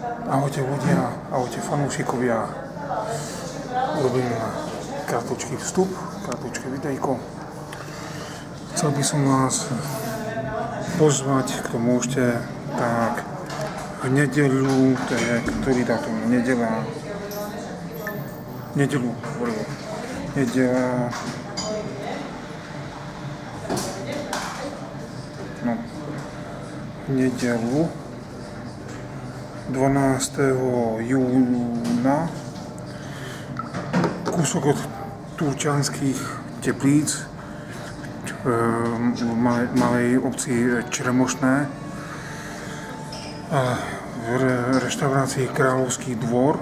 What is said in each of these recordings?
Ahojte ľudia, ahojte fanúšikovia. Urobím krátky vstup, krátke videjko. Chcel by som vás pozvať, kto môžete, tak v nedeľu, to je ktorý dátum, nedeľa, v nedeľu 12. júna kúsok od Turčianskych Teplíc v malej obci Čremošné v reštaurácii Kráľovský dvor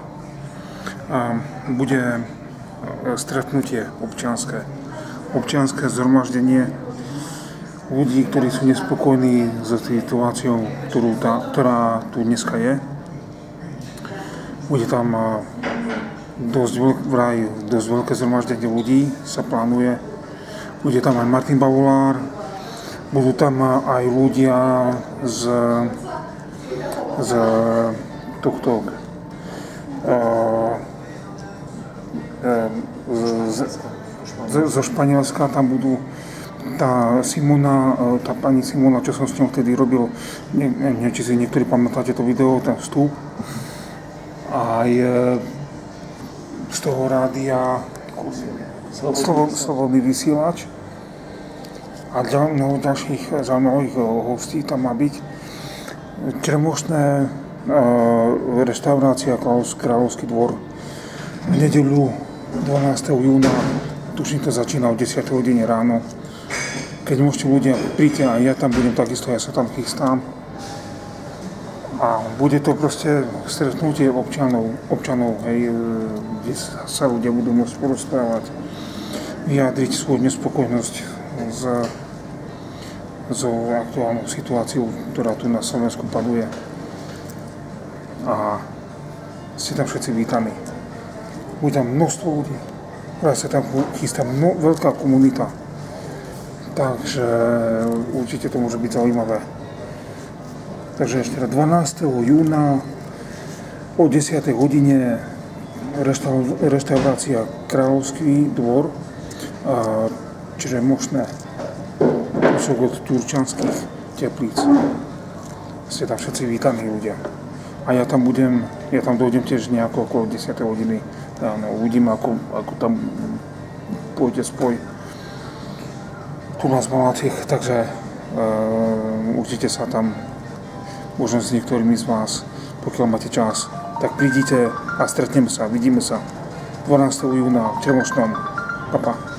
bude stretnutie občianske zhromaždenie ľudí, ktorí sú nespokojní so situáciou, ktorá tu dneska je. Bude tam dosť veľké zhromaždenie ľudí, sa plánuje. Bude tam aj Martin Bavolár, budú tam aj ľudia zo Španielska, tam budú tá pani Simona, čo som s ňou vtedy robil, neviem, či si niektorí pamätáte to video, ten vstup, aj z toho rádia Slobodný vysielač a ďalších zaujímavých hostí tam má byť. Čremošné reštaurácia Kráľovský dvor v nedeľu 12. júna, tuším to začína o 10. hodine ráno. Keď môžete ľudia, príďte a ja tam budem takisto, ja sa tam chystám. A bude to proste stretnutie občanov, hej, kde sa ľudia budú môcť porozprávať, vyjadriť svoju nespokojnosť so aktuálnou situáciou, ktorá tu na Slovensku panuje. A ste tam všetci vítaní. Bude tam množstvo ľudí, ktorá sa tam chystá veľká komunita. Takže určite to môže byť zaujímavé. Takže ešte 12. júna o 10. hodine reštaurácia Kráľovský dvor, čiže Mošné, kúsok od Turčianskych Teplíc. Ste tam všetci vítaní ľudia. A ja tam dojdem tiež nejako okolo 10. hodiny. Uvidím, ako tam pôjde spoj tu nás Maláciech, takže určite sa tam, možno s niektorými z vás, pokiaľ máte čas, tak prídite a stretneme sa, vidíme sa 12. júna v Čremošnom. Pa, pa.